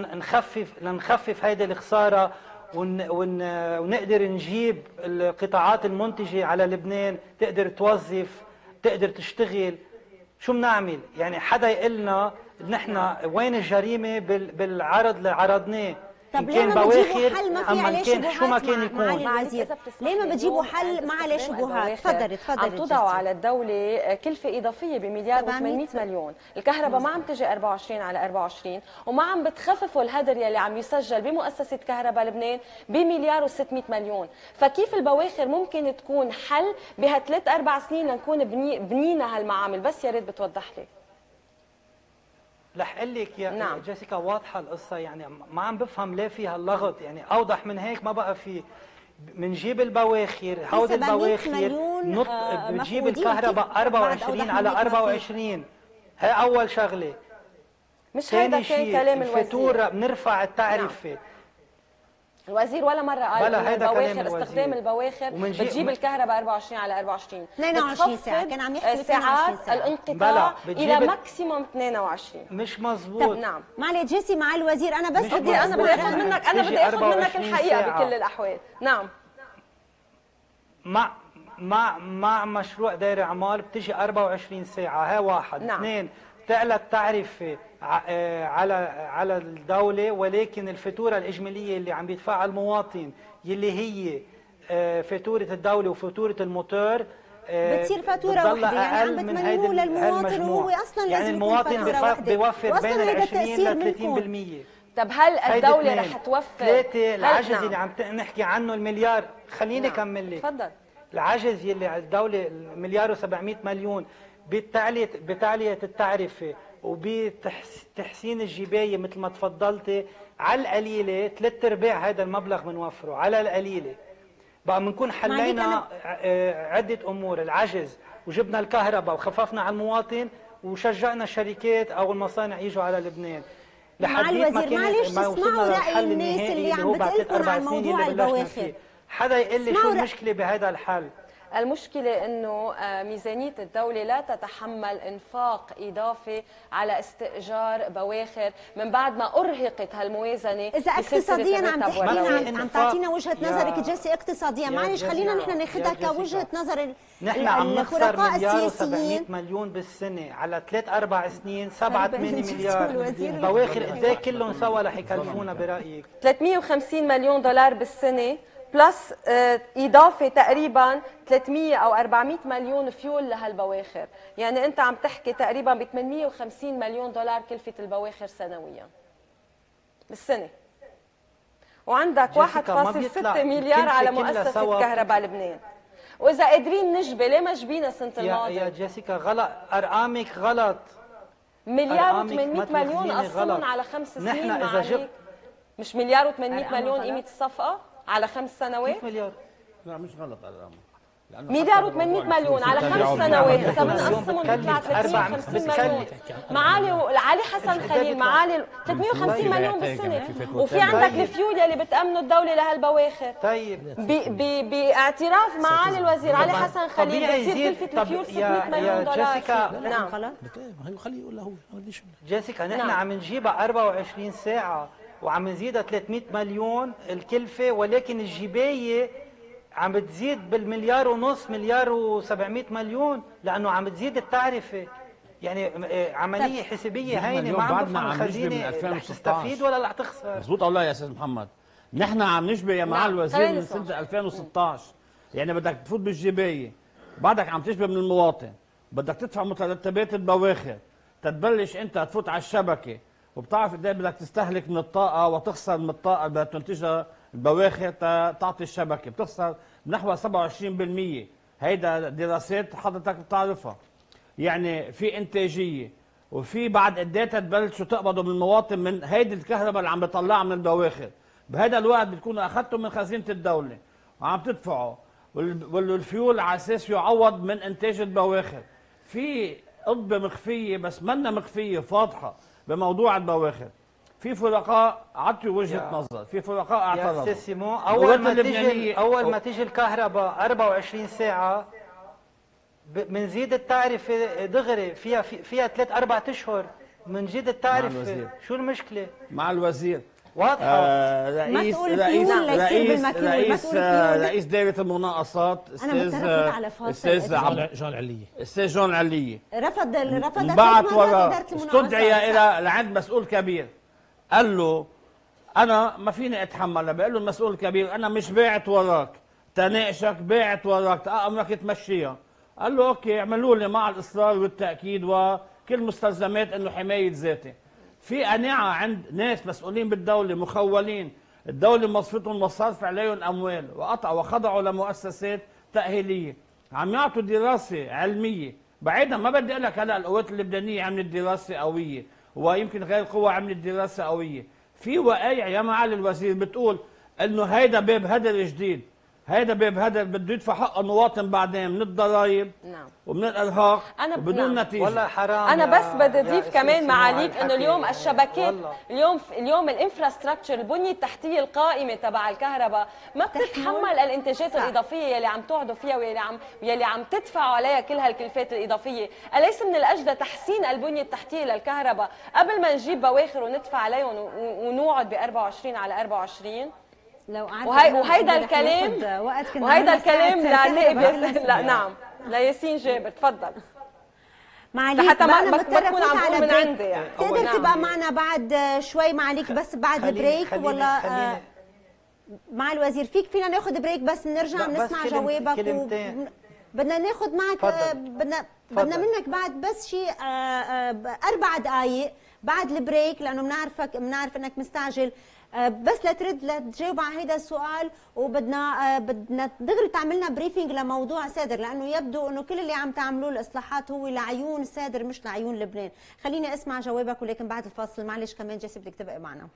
لنخفف هيدي الخساره ونقدر نجيب القطاعات المنتجه على لبنان تقدر توظف، تقدر تشتغل؟ شو بنعمل؟ يعني حدا يقول لنا نحن وين الجريمه بالعرض اللي عرضناه؟ طب ليه ما بتجيبوا حل ما في عليه شبهات؟ شو ما كان يكون، ليه ما بتجيبوا حل ما عليه شبهات؟ تفضلي عم توضعوا على الدولة كلفة إضافية بمليار و800 مليون. الكهرباء ما عم تجي 24 على 24، وما عم بتخففوا الهدر يلي عم يسجل بمؤسسة كهرباء لبنان بمليار و600 مليون. فكيف البواخر ممكن تكون حل بها3-4 سنين لنكون بنينا هالمعامل؟ بس يا ريت بتوضح لي. رح اقول لك يا جيسيكا، واضحه القصه، يعني ما عم بفهم ليه فيها اللغط. يعني اوضح من هيك ما بقى في. بنجيب البواخر، هودي البواخر بتجيب الكهرباء 24 على 24. هي اول شغله. مش هيدا كان كلام الوزير. الفاتوره بنرفع التعرفه. الوزير ولا مرة قال بلا إنه هيدا كلام البواخر الوزير. استخدام البواخر بتجيب الكهرباء 24 على 24. 22 ساعة كان عم يحكي 22 ساعات ساعة. الانقطاع بلا، إلى ماكسيموم 22. مش مزبوط. نعم. معلي جيسي مع الوزير انا بس بدي انا بدي اخذ منك تيجي اخذ منك 24 الحقيقه ساعة. بكل الاحوال. نعم. مع مشروع داير اعمال بتجي 24 ساعه، ها واحد. نعم. اثنين، بتعلى التعرفه على الدوله، ولكن الفاتوره الاجماليه اللي عم بيدفعها المواطن يلي هي فاتوره الدوله وفاتوره الموتور بتصير فاتوره واحده، يعني عم بتمنوه للمواطن وهو اصلا يعني لازم يكون فاتوره المواطن واحده، بيوفر بين ال 20 ل 30%. طب هل هيدي الدوله اثنين. رح توفر؟ ثلاثه، العجز نعم. اللي عم نحكي عنه المليار، خليني نعم. اكمل لك. تفضل. العجز يلي الدولة مليار و700 مليون بتعلية التعرفة وبتحسين الجباية مثل ما تفضلتي، على القليلة 3/4 هذا المبلغ بنوفره على القليلة. بقى بنكون حلينا عدة أمور، العجز وجبنا الكهرباء وخففنا على المواطن وشجعنا الشركات أو المصانع يجوا على لبنان. مع الوزير معلش تسمعوا رأي الناس اللي عم بتقلكم عن موضوع البواخر. حدا يقول لي شو المشكلة بهذا الحل؟ المشكلة أنه ميزانية الدولة لا تتحمل إنفاق إضافي على استئجار بواخر من بعد ما أرهقت هالموازنة. إذا اقتصاديا عم تحكينا عم تعطينا وجهة نظرك جيسي اقتصاديا، معلش خلينا نحن ناخذها كوجهة نظر نحن عم نخسر الخرقاء $1,700 مليون بالسنة على 3-4 سنين 7-8 مليار بواخر. قد كلهم سوا رح يكلفونا برأيك؟ $350 مليون بالسنة بلس إضافة تقريبا 300 أو 400 مليون فيول لهالبواخر، يعني أنت عم تحكي تقريبا ب $850 مليون كلفة البواخر سنويا بالسنة، وعندك 1.6 مليار على مؤسسة كهرباء لبنان. وإذا قادرين نجبي ليه ما جبينا السنة الماضية؟ يا جيسيكا غلط، أرقامك غلط. مليار و800 مليون قسمهم على 5 سنين. نحن إذا جبت مش مليار و800 مليون قيمة الصفقة على 5 سنوات؟ مليار. لا مش غلط الأرقام. مليار و800 مليون على 5 سنوات، إذا بنقسمهم بيطلع 350 مليون. معالي علي حسن خليل، معالي 350 مليون بالسنة، وفي عندك الفيول يلي بتأمنه الدولة لهالبواخر. طيب باعتراف معالي الوزير علي حسن خليل بتصير كلفة الفيول $600 مليون. جيسيكا نعم خليه يقول له جيسيكا نحن عم نجيبها 24 ساعة وعم نزيدها 300 مليون الكلفة، ولكن الجباية عم بتزيد بالمليار ونص، مليار و700 مليون، لأنه عم بتزيد التعرفة. يعني عملية حسابية هينة، ما عم بفهم الخزينة رح تستفيد ولا رح تخسر. مزبوط أو لا يا أستاذ محمد؟ نحن عم نشبه يا معالي الوزير من سنة 2016، يعني بدك تفوت بالجباية، بعدك عم تشبه من المواطن، بدك تدفع مرتبات البواخر، تتبلش أنت تفوت على الشبكة، وبتعرف قد ايه بدك تستهلك من الطاقة وتخسر من الطاقة اللي بدها تنتجها البواخر تعطي الشبكة، بتخسر نحو 27%. هيدا دراسات حضرتك بتعرفها. يعني في انتاجية وفي بعد قد ايه تبلشوا تقبضوا من المواطن من هيدي الكهرباء اللي عم بيطلعها من البواخر. بهذا الوقت بتكونوا اخذتوا من خزينة الدولة وعم تدفعوا، والفيول على اساس يعوض من انتاج البواخر. في قضبة مخفية بس منا مخفية فاضحة بموضوع البواخر. في فرقاء عطوا وجهة نظر، في فرقاء اعترضوا. يا استاذ سيمون، اول ما تيجي الكهرباء 24 ساعة بنزيد التعرفة دغري، فيها 3-4 اشهر بنزيد التعرفة. شو المشكلة؟ مع الوزير واضحة. رئيس دائرة المناقصات استاذ جون علية رفض بعت ورا، استدعي الى لعند مسؤول كبير، قال له انا ما فيني اتحملها. بقول له المسؤول الكبير انا مش باعت وراك تناقشك، باعت وراك امرك تمشيها. قال له اوكي، اعملوا لي مع الاصرار والتاكيد وكل مستلزمات انه حمايه ذاتي. في قناعه عند ناس مسؤولين بالدوله مخولين، الدوله مصرفتهم وصرف عليهم اموال وقطعوا وخضعوا لمؤسسات تاهيليه، عم يعطوا دراسه علميه بعيدا. ما بدي اقول لك هلا القوات اللبنانيه عملت دراسه قويه ويمكن غير القوى عملت دراسه قويه. في وقائع يا معالي الوزير بتقول انه هيدا باب هدر جديد، هيدا باب، هذا بده يدفع حق المواطن بعدين من الضرائب نعم ومن الارهاق نعم. وبدون نتيجه. والله حرام. انا بس بدي يا اضيف أستاذ كمان سمو معاليك انه اليوم هالحكي. الشبكات والله. اليوم الانفراستراكشر، البنيه التحتيه القائمه تبع الكهرباء ما بتتحمل الانتاجات الاضافيه يلي عم تقعدوا فيها ويلي عم تدفعوا عليها كل هالكلفات الاضافيه. اليس من الاجدى تحسين البنيه التحتيه للكهرباء قبل ما نجيب بواخر وندفع عليهم ونوعد ب 24 على 24؟ لو وهيدا الكلام لنائب لا نعم لياسين جابر. تفضل معاليك لحتى ما مضطرة تكون أفوت عم على تقول من بريك. عندي يعني. تقدر نعم. تبقى معنا بعد شوي معاليك، بس بعد البريك ولا مع الوزير فينا ناخذ بريك بس نرجع نسمع جوابك بدنا ناخذ معك بدنا منك بعد بس شيء 4 دقائق بعد البريك، لانه بنعرف انك مستعجل، بس لتجاوب على هذا السؤال، وبدنا دغري تعملنا بريفنج لموضوع سادر، لانه يبدو انه كل اللي عم تعملوه الاصلاحات هو لعيون سادر مش لعيون لبنان. خليني اسمع جوابك، ولكن بعد الفاصل. معلش كمان جيسي بدك تبقي معنا.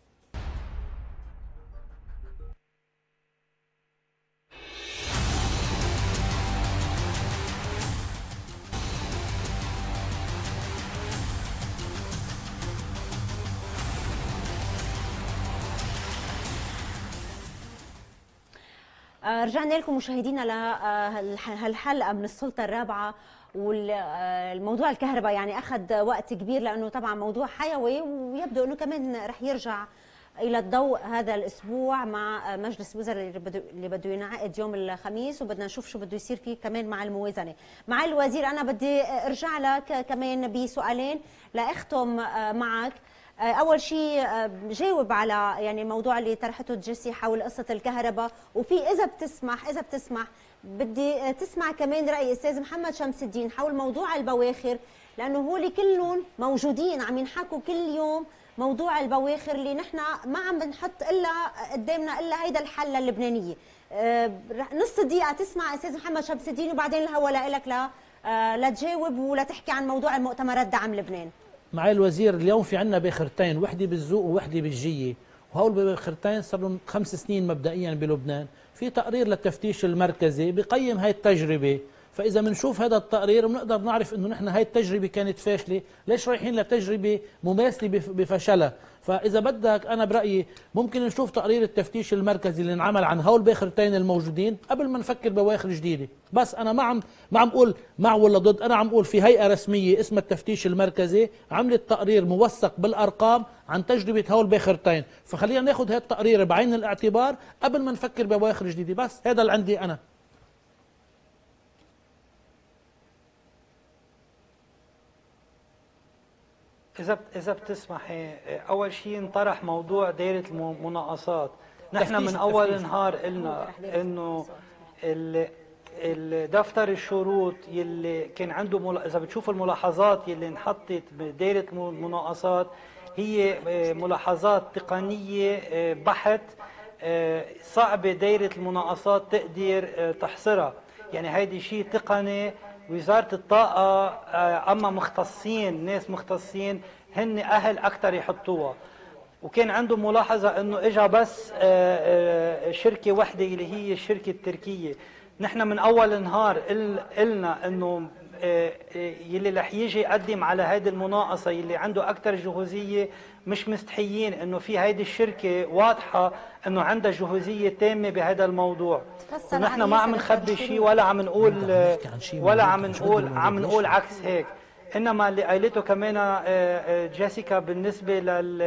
رجعنا لكم مشاهدينا لهالحلقه من السلطه الرابعه. والموضوع الكهرباء يعني اخذ وقت كبير، لانه طبعا موضوع حيوي، ويبدو انه كمان رح يرجع الى الضوء هذا الاسبوع مع مجلس الوزراء اللي بده ينعقد يوم الخميس، وبدنا نشوف شو بده يصير فيه كمان مع الموازنه. مع الوزير انا بدي ارجع لك كمان بسؤالين لاختم معك. اول شيء جاوب على يعني الموضوع اللي طرحته جيسي حول قصه الكهرباء، وفي اذا بتسمح بدي تسمع كمان راي استاذ محمد شمس الدين حول موضوع البواخر، لانه هو اللي كلهم موجودين عم ينحكوا كل يوم موضوع البواخر اللي نحن ما عم بنحط الا قدامنا الا هيدا الحل اللبنانيه. نص دقيقه تسمع استاذ محمد شمس الدين، وبعدين الهوا لك لتجاوب ولتحكي عن موضوع المؤتمرات دعم لبنان. معالي الوزير، اليوم في عندنا باخرتين، وحده بالزوق ووحده بالجيه، وهول باخرتين صار لهم 5 سنين مبدئيا بلبنان. في تقرير للتفتيش المركزي بقيم هاي التجربه، فاذا بنشوف هذا التقرير بنقدر نعرف انه نحن هاي التجربه كانت فاشله، ليش رايحين لتجربه مماثله بفشلها. فاذا بدك انا برايي ممكن نشوف تقرير التفتيش المركزي اللي انعمل عن هول باخرتين الموجودين قبل ما نفكر بواخر جديده. بس انا ما عم اقول مع ولا ضد، انا عم اقول في هيئه رسميه اسمها التفتيش المركزي عملت تقرير موثق بالارقام عن تجربه هول باخرتين، فخلينا ناخذ هذا التقرير بعين الاعتبار قبل ما نفكر بواخر جديده. بس هذا اللي عندي انا. إذا بتسمحي، أول شيء انطرح موضوع دائرة المناقصات. نحن من أول نهار قلنا إنه دفتر الشروط يلي كان عنده إذا بتشوف الملاحظات يلي انحطت بدائرة المناقصات هي ملاحظات تقنية بحت، صعبة دائرة المناقصات تقدر تحصرها. يعني هيدي شيء تقني، وزارة الطاقة أما مختصين، ناس مختصين هن أهل أكثر يحطوها. وكان عنده ملاحظة أنه إجا بس شركة واحدة اللي هي الشركة التركية. نحن من أول نهار قلنا أنه يلي رح يجي يقدم على هيدي المناقصة يلي عنده أكثر جهوزية مش مستحيين انه في هيدي الشركه واضحه انه عندها جهوزيه تامه بهذا الموضوع. ونحن ما عم نخبي شيء ولا عم نقول عكس هيك. انما اللي قالته كمان جيسيكا بالنسبه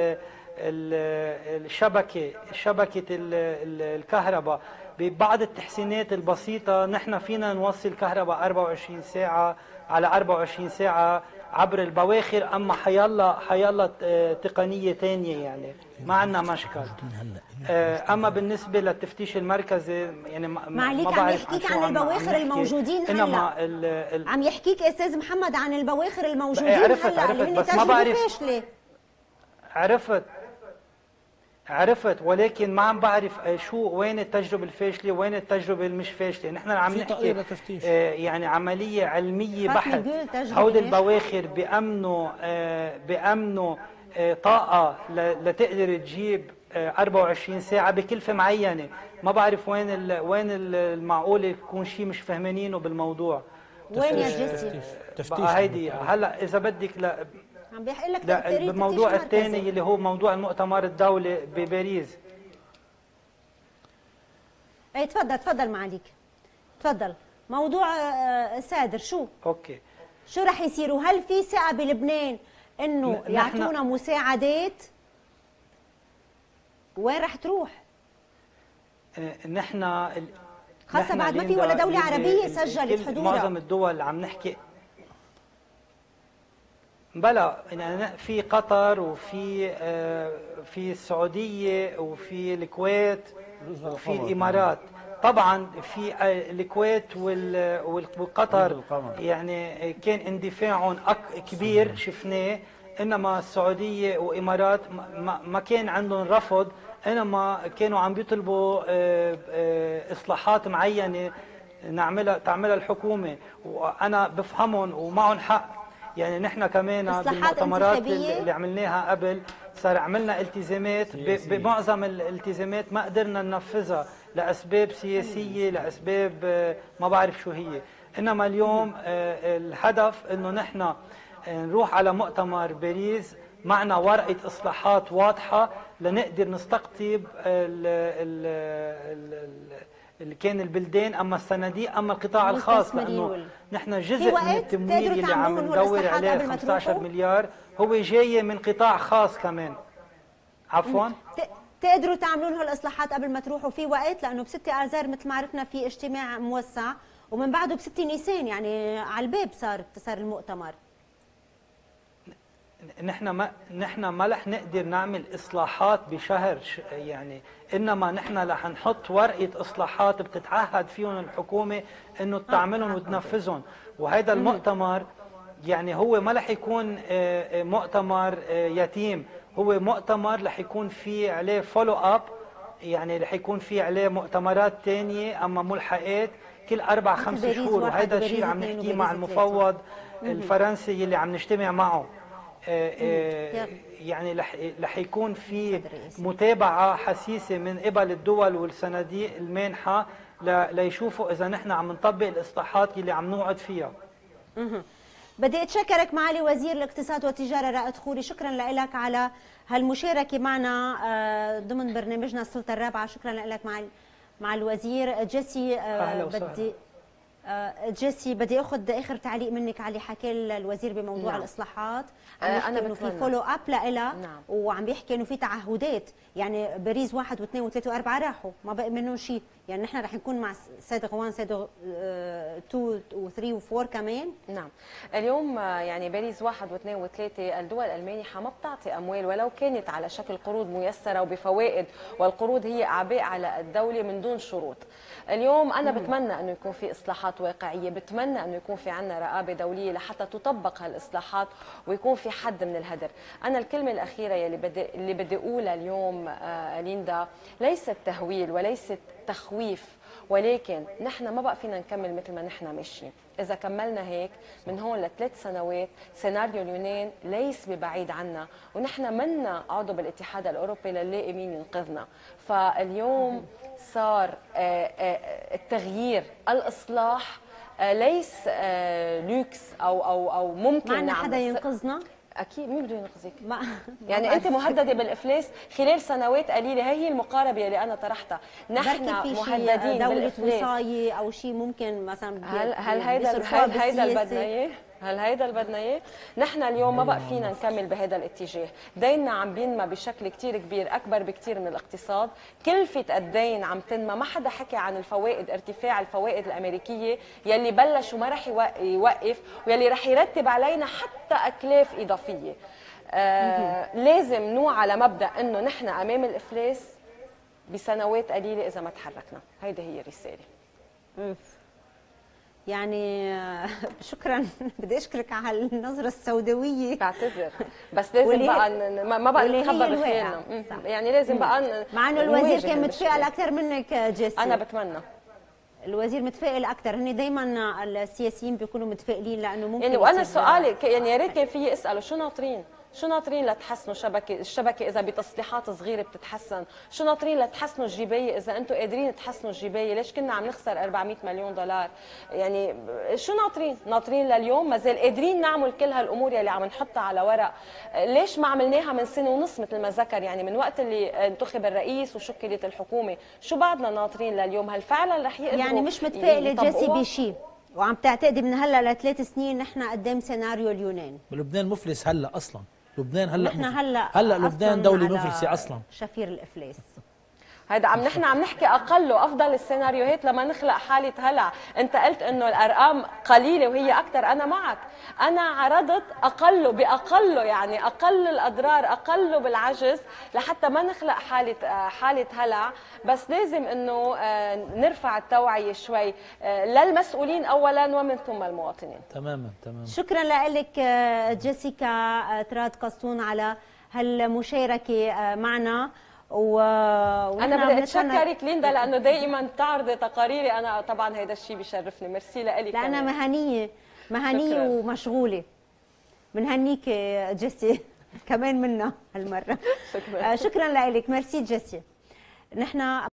شبكه الكهرباء ببعض التحسينات البسيطه، نحن فينا نوصل كهرباء 24 ساعه على 24 ساعه عبر البواخر. اما حيلا تقنيه ثانيه يعني ما عندنا مشكل. اما بالنسبه للتفتيش المركزي يعني ما بعرف عم يحكيك عن البواخر الموجودين هلا. عم يحكيك استاذ محمد عن البواخر الموجودين هلا اللي هن تجربه فاشله. عرفت ولكن ما عم بعرف وين التجربه الفاشله وين التجربه المش فاشله. نحن عم نحكي يعني عمليه علميه بحت. هودي البواخر بيأمنوا طاقه لتقدر تجيب 24 ساعة بكلفة معينة. ما بعرف وين المعقول يكون شيء مش فهمانينه بالموضوع. وين يا جيسي؟ تفتيش هيدي هلا إذا بدك لا عم بيحكي لك لا تقرير بالموضوع تفتيش الثاني مركزي. اللي هو موضوع المؤتمر الدولي بباريس. اي تفضل معاليك، تفضل. موضوع سادر شو؟ اوكي. شو رح يصير وهل في ثقة بلبنان انه يعطونا مساعدات؟ وين رح تروح؟ نحن خاصة بعد ما في ولا دولة عربية سجلت حضورها. معظم الدول عم نحكي بلا في قطر في السعودية وفي الكويت وفي الإمارات. طبعا في الكويت وقطر يعني كان اندفاعهم كبير شفناه، انما السعوديه وامارات ما كان عندهم رفض، انما كانوا عم بيطلبوا اصلاحات معينه تعملها الحكومه، وانا بفهمهم ومعهم حق. يعني نحن كمان بالمؤتمرات اللي عملناها قبل صار عملنا التزامات، بمعظم الالتزامات ما قدرنا ننفذها لأسباب سياسية، لأسباب ما بعرف شو هي. إنما اليوم الهدف إنه نحن نروح على مؤتمر باريس معنا ورقة إصلاحات واضحة لنقدر نستقطب اللي كان البلدان، اما الصناديق اما القطاع الخاص، لانه نحن جزء من التمويل اللي عم ندور عليه 15 مليار هو جاي من قطاع خاص كمان. عفوا تقدروا تعملوا لهم الاصلاحات قبل ما تروحوا في وقت؟ لانه ب6 آذار مثل ما عرفنا في اجتماع موسع، ومن بعده ب6 نيسان يعني على الباب صار المؤتمر. نحن ما رح نقدر نعمل اصلاحات بشهر يعني، انما نحن رح نحط ورقه اصلاحات بتتعهد فيهم الحكومه انه تعملهم وتنفذهم. وهذا المؤتمر يعني هو ما رح يكون مؤتمر يتيم، هو مؤتمر رح يكون فيه عليه فولو اب، يعني رح يكون فيه عليه مؤتمرات ثانيه اما ملحقات كل 4-5 شهور. وهذا الشيء عم نحكيه مع المفوض الفرنسي اللي عم نجتمع معه. يعني رح يكون في متابعة حسيسة من قبل الدول والصناديق المانحة ليشوفوا إذا نحن عم نطبق الإصلاحات اللي عم نوعد فيها. بدي أتشكرك معالي وزير الاقتصاد والتجارة رائد خوري، شكرا لك على هالمشاركة معنا ضمن برنامجنا السلطة الرابعة. شكرا لك مع الوزير جيسي. جيسي بدي اخذ اخر تعليق منك على اللي حكى الوزير بموضوع الاصلاحات. انا انه في فولو اب لها، وعم بيحكي انه في تعهدات، يعني باريس 1 و2 و3 و4 راحوا ما بقي منهم شيء، يعني نحن رح نكون مع صادق 1 صادق 2 و3 و4 كمان. نعم اليوم يعني باريس 1 و2 و3 الدول المانحه ما بتعطي اموال ولو كانت على شكل قروض ميسره وبفوائد، والقروض هي اعباء على الدوله من دون شروط. اليوم انا بتمنى انه يكون في اصلاحات واقعيه، بتمنى انه يكون في عندنا رقابه دوليه لحتى تطبق هالاصلاحات ويكون في حد من الهدر. انا الكلمه الاخيره اللي بدي اقولها اليوم ليندا ليست تهويل وليست تخويف، ولكن نحن ما بقى فينا نكمل مثل ما نحن ماشيين. إذا كملنا هيك من هون ل3 سنوات سيناريو اليونان ليس ببعيد عنا، ونحن منا عضو بالاتحاد الأوروبي لنلاقي مين ينقذنا. فاليوم صار التغيير، الإصلاح ليس لوكس أو ممكن معنا حدا ينقذنا؟ اكيد مين بده ينقذك؟ يعني انت مهدده بالافلاس خلال سنوات قليله. هي المقاربه اللي انا طرحتها، نحن مهددين دولة بالافلاس. وصاية او شيء ممكن مثلا هل هيدا اللي بدنا اياه؟ هل هيدا اللي بدنا اياه؟ نحن اليوم ما بقى فينا نكمل بهذا الاتجاه، ديننا عم بينمى بشكل كثير كبير، اكبر بكثير من الاقتصاد، كلفة الدين عم تنمى، ما حدا حكى عن الفوائد، ارتفاع الفوائد الامريكية يلي بلش وما رح يوقف ويلي رح يرتب علينا حتى اكلاف اضافية. لازم نوع على مبدأ انه نحن امام الافلاس بسنوات قليلة اذا ما تحركنا. هيدي هي الرسالة. يعني شكرا، بدي اشكرك على النظره السوداويه. بعتذر بس لازم بقى ما بقى نتخبى بخيالنا، يعني لازم بقى مع انه الوزير كان متفائل اكثر منك جيسي. انا بتمنى الوزير متفائل اكثر، هن دائما السياسيين بيكونوا متفائلين لانه ممكن يعني. وانا سؤالي يعني يا ريت كان في اساله شو ناطرين؟ شو ناطرين لتحسنوا الشبكه اذا بتصليحات صغيره بتتحسن؟ شو ناطرين لتحسنوا الجبايه اذا انتم قادرين تحسنوا الجبايه؟ ليش كنا عم نخسر 400 مليون دولار؟ يعني شو ناطرين لليوم ما زال قادرين نعمل كل هالامور يلي عم نحطها على ورق؟ ليش ما عملناها من سنه ونص مثل ما ذكر، يعني من وقت اللي انتخب الرئيس وشكلت الحكومه؟ شو بعدنا ناطرين لليوم؟ هل فعلا رح يقدروا يعني مش متفائله جيسي بشيء، وعم تعتقدي من هلا ل3 سنين نحن قدام سيناريو اليونان؟ لبنان مفلس هلا اصلا، لبنان هلا نحن هلا لبنان دوله مفلسه اصلا، شفير الافلاس. هيدا نحن عم نحكي اقل وافضل السيناريوهات لما نخلق حاله هلع. انت قلت انه الارقام قليله وهي اكثر، انا معك. انا عرضت باقله، يعني اقل الاضرار، اقله بالعجز، لحتى ما نخلق حاله هلع. بس لازم انه نرفع التوعيه شوي للمسؤولين اولا ومن ثم المواطنين. تماما. شكرا لك جيسيكا تراد قسطون على هالمشاركه معنا. انا بدي اتشكرك ليندا لانه دائما بتعرضي تقاريري، انا طبعا هيدا الشيء بيشرفني. ميرسي لك. لا انا مهنيه ومشغوله. بنهنيك جيسي كمان منا هالمره. شكرا لك. ميرسي جيسي. نحن